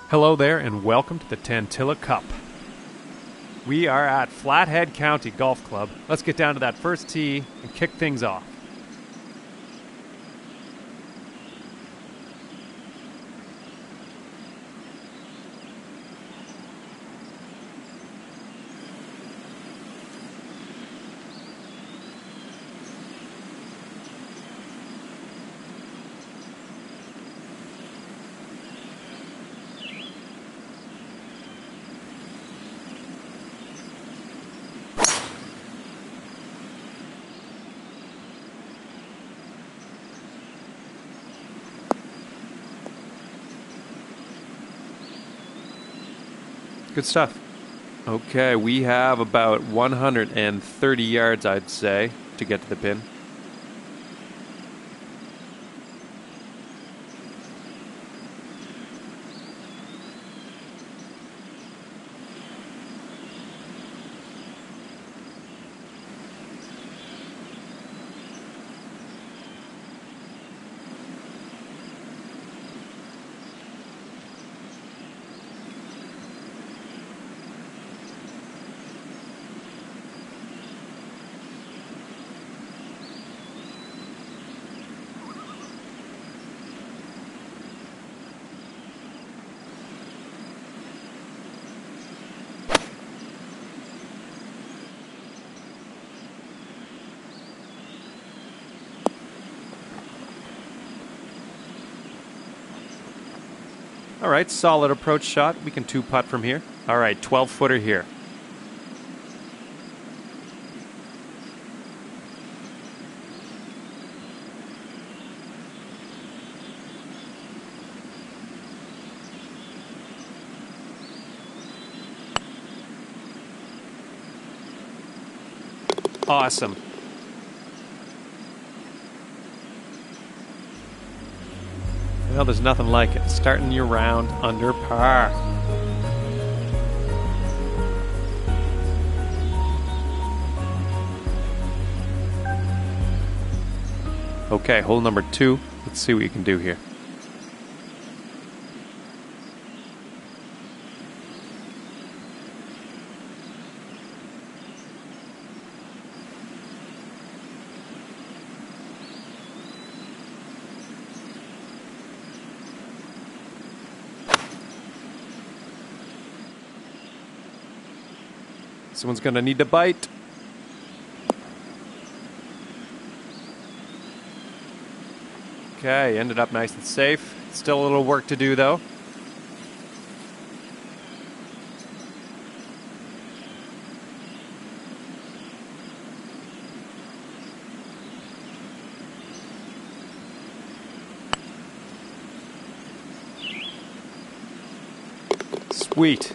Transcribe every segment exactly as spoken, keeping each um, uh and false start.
Hello there and welcome to the Tantilla Cup. We are at Flathead County Golf Club. Let's get down to that first tee and kick things off. Good stuff. Okay, we have about one hundred thirty yards, I'd say, to get to the pin. All right, solid approach shot. We can two-putt from here. All right, twelve-footer here. Awesome. Well, there's nothing like it. Starting your round under par. Okay, hole number two. Let's see what you can do here. Someone's going to need to bite. Okay, ended up nice and safe. Still a little work to do, though. Sweet.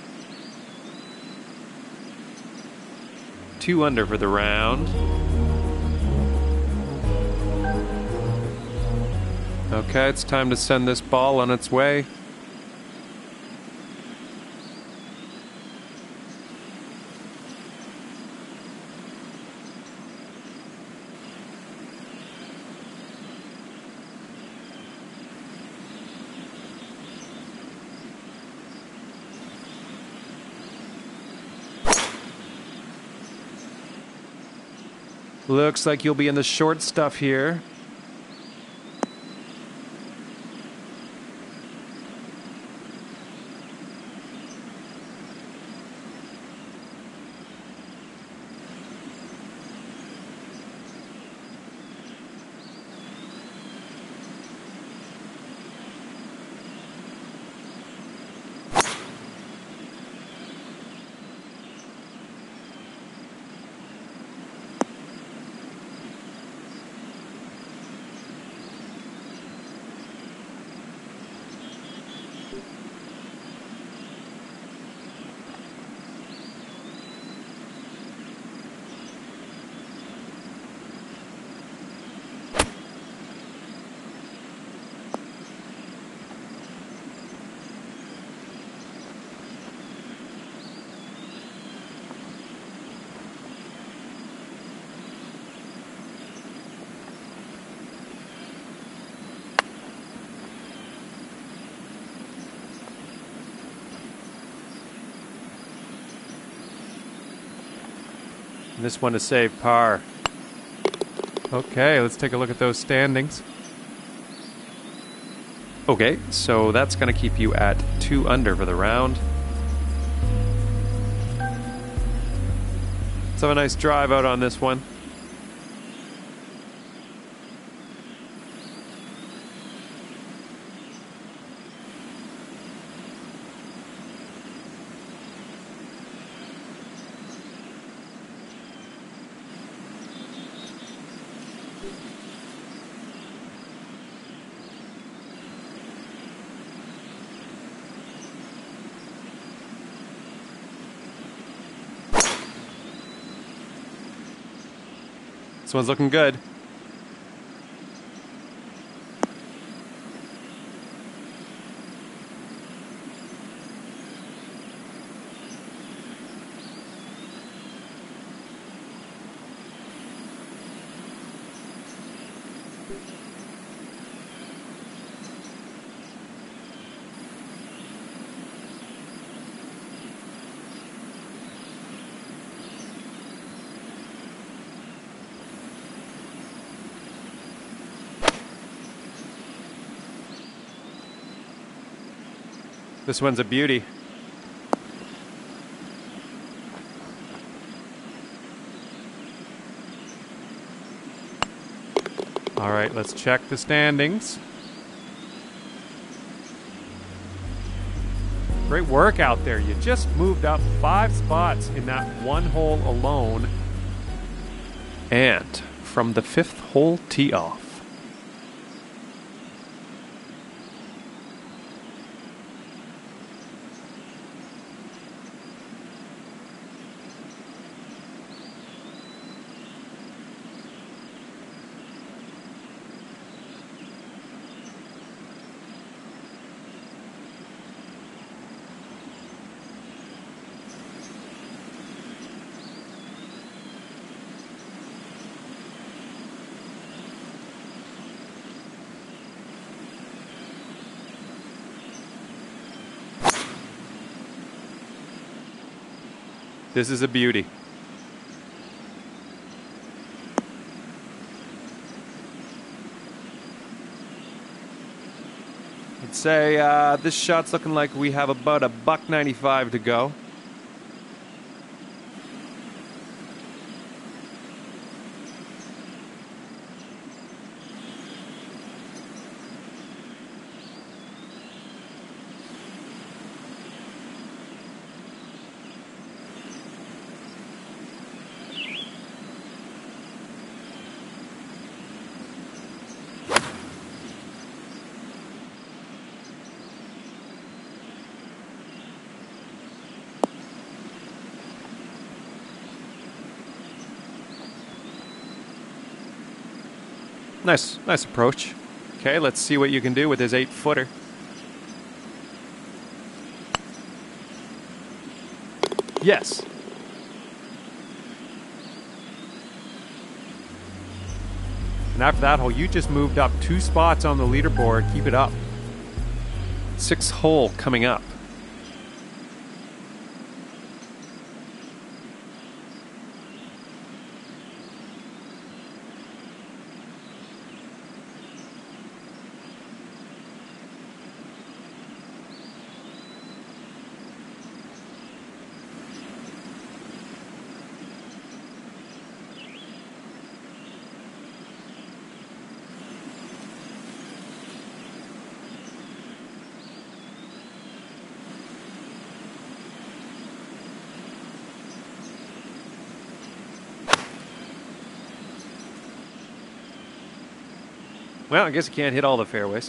Two under for the round. Okay, it's time to send this ball on its way. Looks like you'll be in the short stuff here. And this one to save par. Okay, let's take a look at those standings. Okay, so that's going to keep you at two under for the round. Let's have a nice drive out on this one. This one's looking good. This one's a beauty. All right, let's check the standings. Great work out there. You just moved up five spots in that one hole alone. And from the fifth hole tee off. This is a beauty. I'd say uh, this shot's looking like we have about a buck ninety-five to go. Nice, nice approach. Okay, let's see what you can do with his eight footer. Yes. And after that hole, you just moved up two spots on the leaderboard. Keep it up. Sixth hole coming up. Well, I guess you can't hit all the fairways.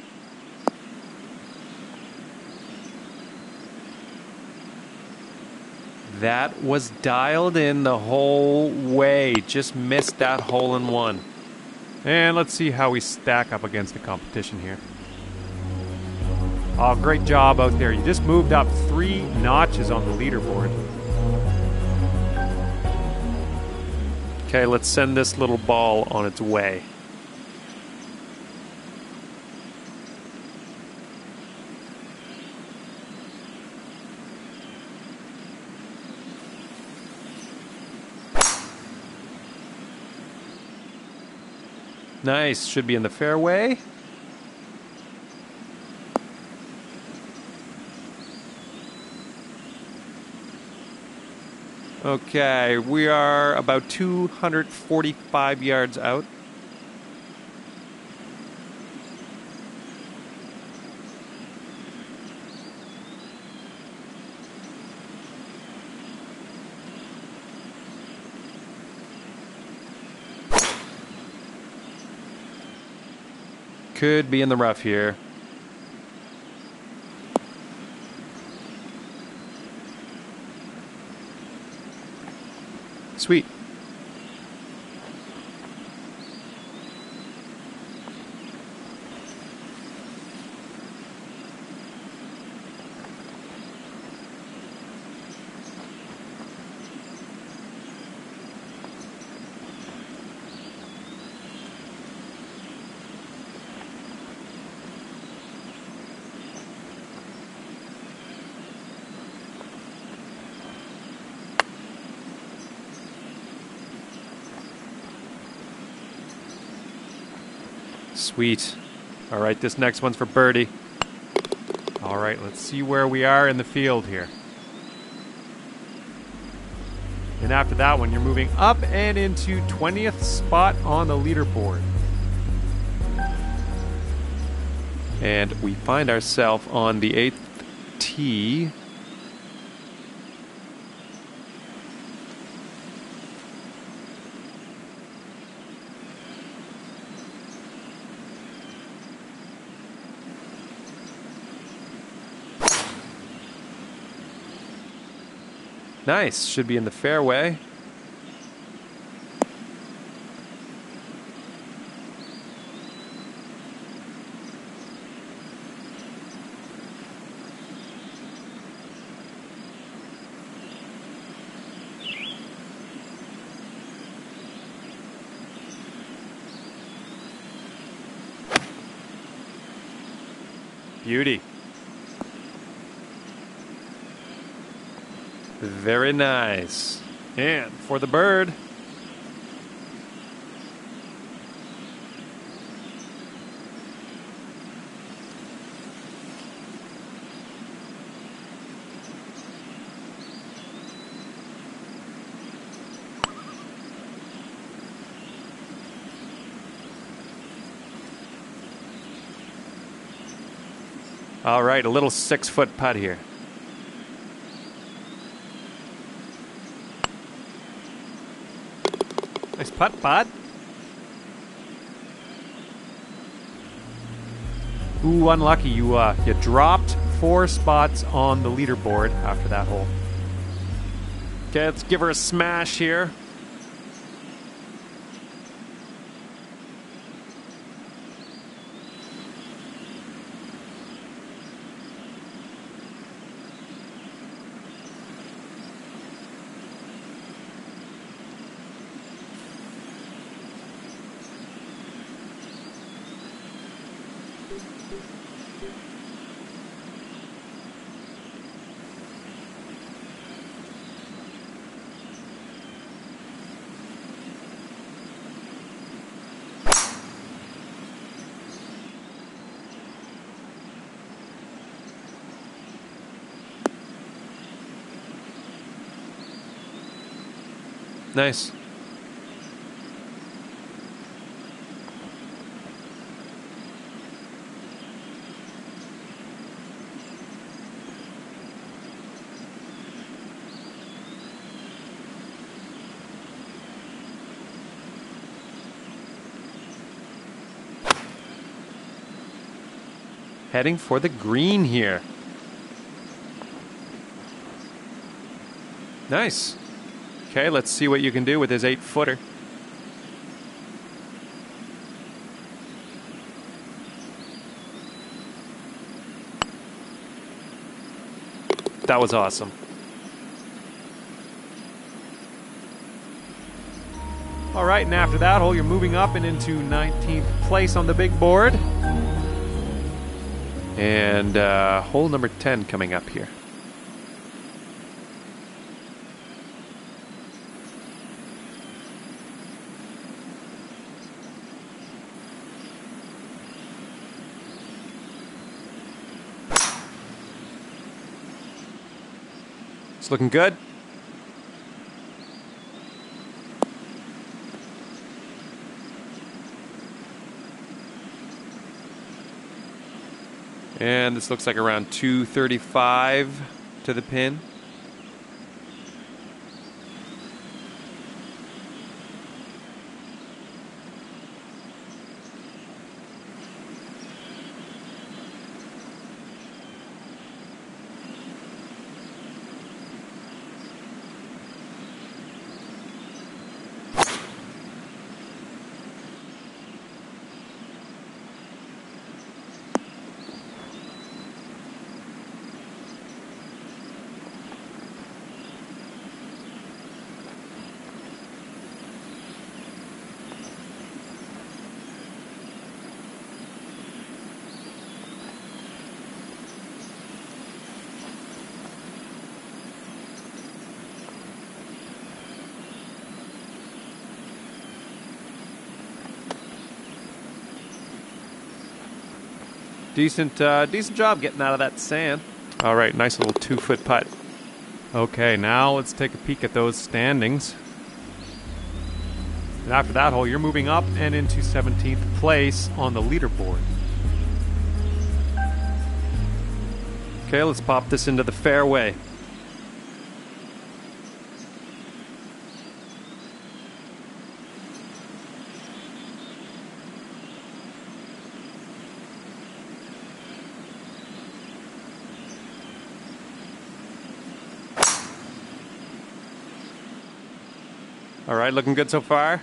That was dialed in the whole way. Just missed that hole in one. And let's see how we stack up against the competition here. Oh, great job out there. You just moved up three notches on the leaderboard. Okay, let's send this little ball on its way. Nice. Should be in the fairway. Okay, we are about two hundred forty-five yards out. Could be in the rough here. Sweet. Sweet. All right, this next one's for birdie. All right, let's see where we are in the field here. And after that one, you're moving up and into twentieth spot on the leaderboard. And we find ourselves on the eighth tee. Nice. Should be in the fairway. Beauty. Very nice. And for the bird. All right, a little six-foot putt here. Nice putt, bud. Ooh, unlucky. You uh, you dropped four spots on the leaderboard after that hole. Okay, let's give her a smash here. Nice. Heading for the green here. Nice. Okay, let's see what you can do with his eight-footer. That was awesome. All right, and after that hole, you're moving up and into nineteenth place on the big board. And uh, hole number ten coming up here. It's looking good. And this looks like around two thirty-five to the pin. Decent, uh, decent job getting out of that sand. All right, nice little two-foot putt. Okay, now let's take a peek at those standings. And after that hole, you're moving up and into seventeenth place on the leaderboard. Okay, let's pop this into the fairway. All right, looking good so far.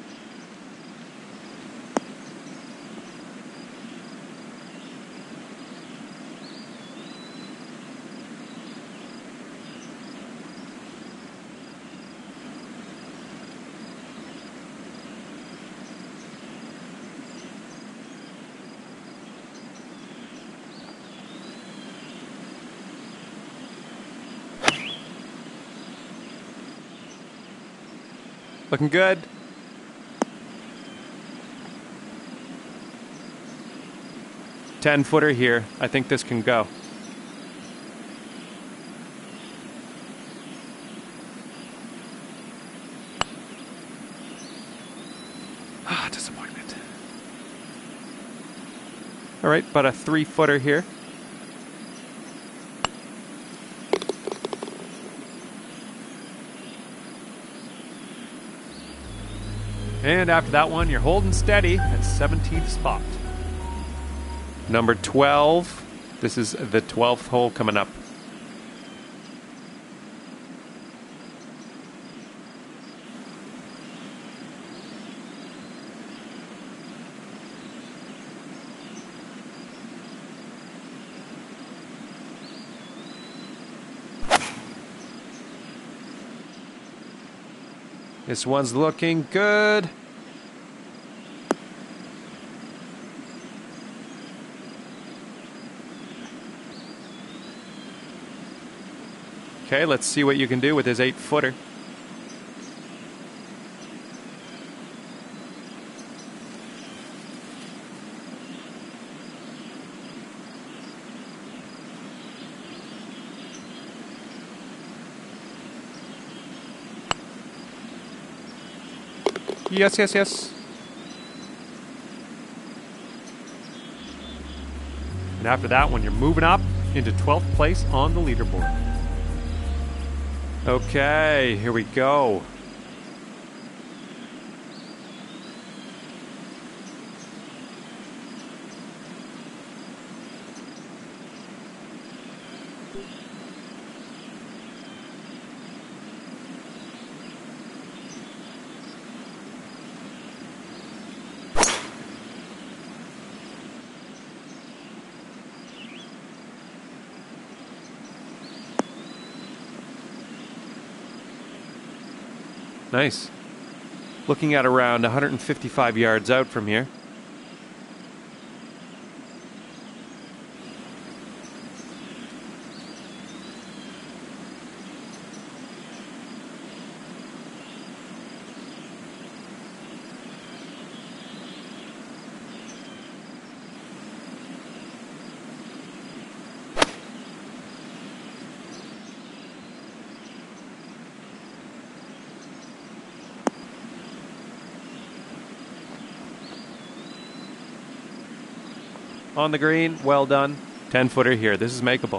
Looking good. ten footer here. I think this can go. Ah, disappointment. All right, about a three footer here. And after that one, you're holding steady at seventeenth spot. Number twelve. This is the twelfth hole coming up. This one's looking good. Okay, let's see what you can do with his eight footer. Yes, yes, yes. And after that one, you're moving up into twelfth place on the leaderboard. Okay, here we go. Nice. Looking at around one hundred fifty-five yards out from here. on the green. Well done. ten footer here. This is makeable.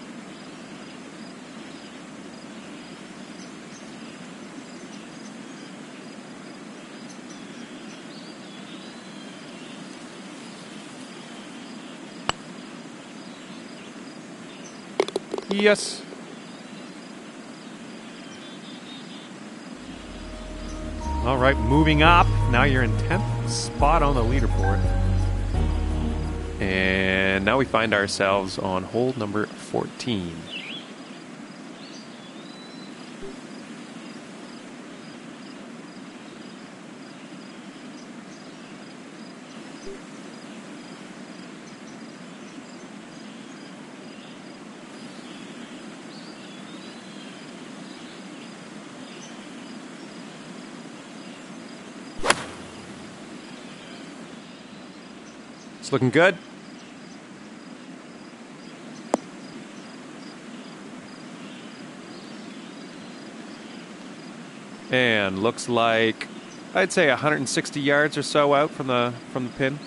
Yes. All right, moving up. Now you're in tenth spot on the leaderboard. And now we find ourselves on hole number fourteen. It's looking good. And looks like I'd say one hundred sixty yards or so out from the from the pin.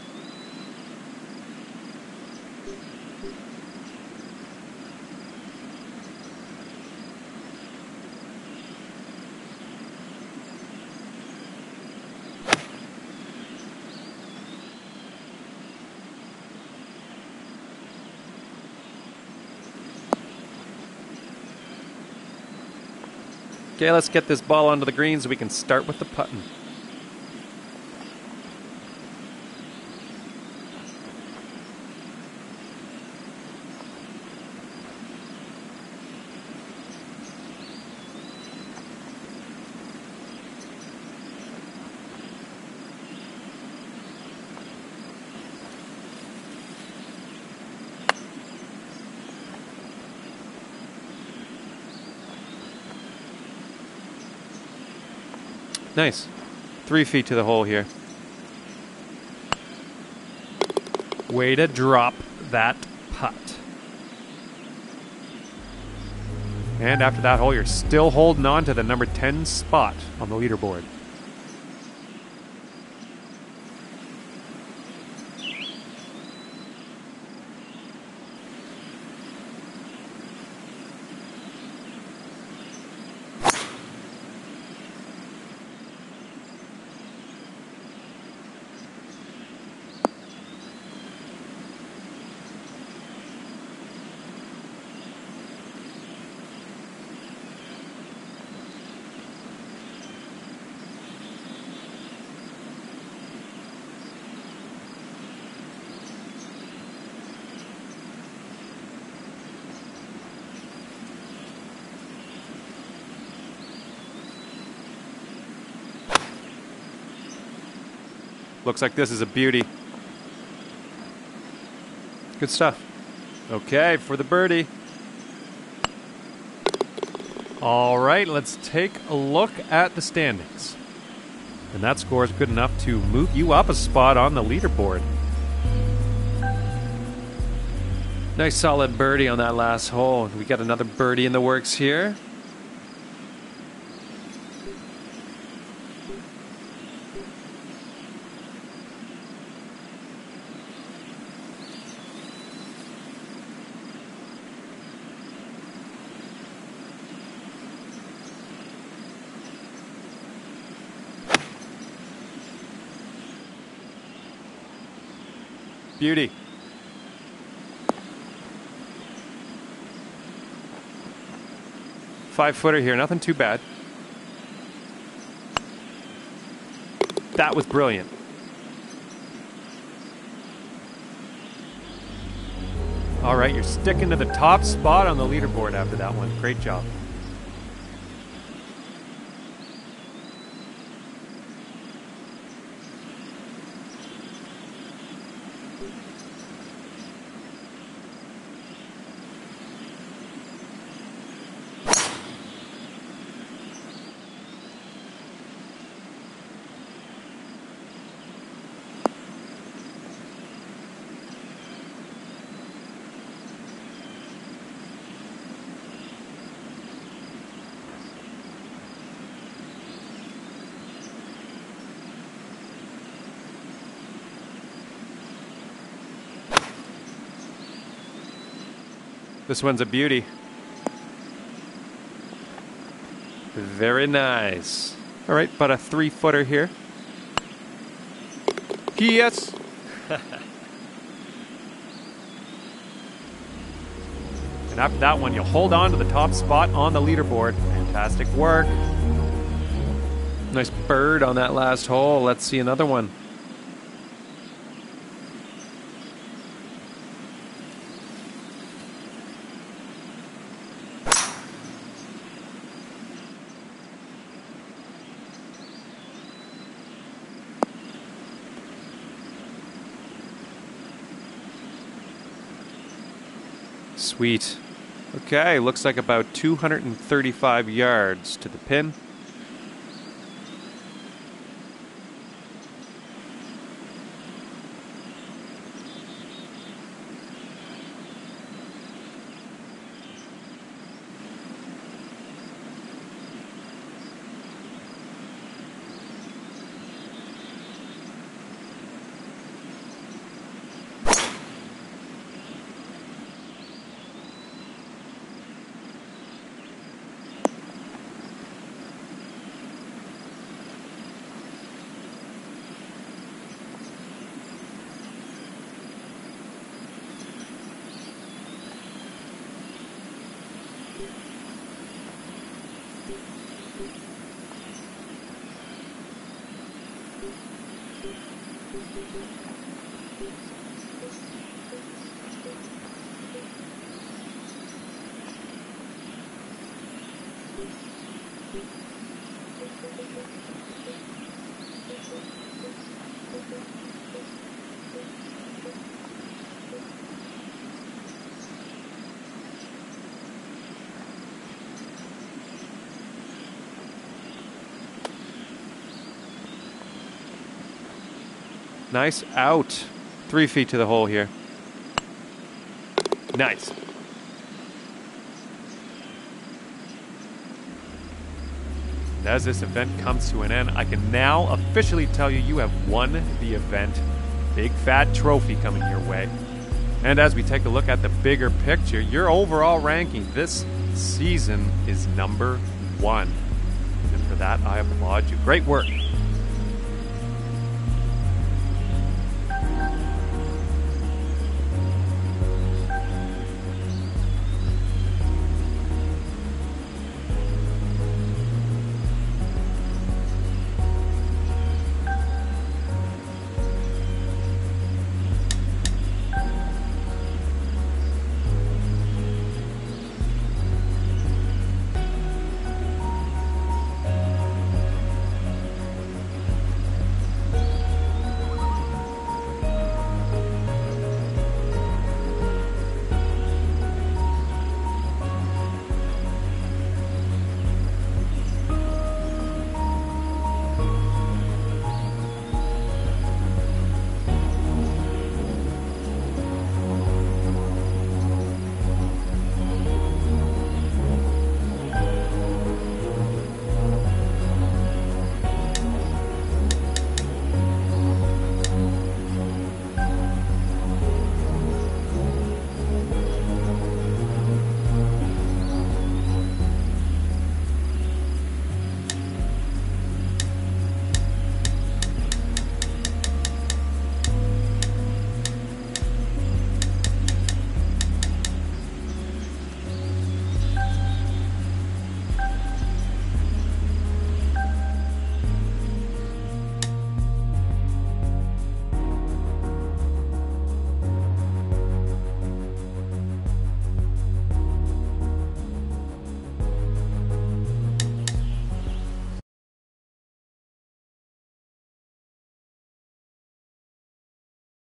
Okay, let's get this ball onto the green so we can start with the putting. Nice. Three feet to the hole here. Way to drop that putt. And after that hole, you're still holding on to the number ten spot on the leaderboard. Looks like this is a beauty. Good stuff. Okay, for the birdie. All right, let's take a look at the standings. And that score is good enough to move you up a spot on the leaderboard. Nice solid birdie on that last hole. We got another birdie in the works here. Beauty. Five footer here, nothing too bad. That was brilliant. All right, you're sticking to the top spot on the leaderboard after that one. Great job. This one's a beauty. Very nice. All right, about a three footer here. Yes. And after that one, you'll hold on to the top spot on the leaderboard. Fantastic work. Nice bird on that last hole. Let's see another one. Sweet. Okay, looks like about two hundred thirty-five yards to the pin. Nice out. Three feet to the hole here. Nice. And as this event comes to an end, I can now officially tell you you have won the event. Big fat trophy coming your way. And as we take a look at the bigger picture, your overall ranking this season is number one. And for that, I applaud you. Great work.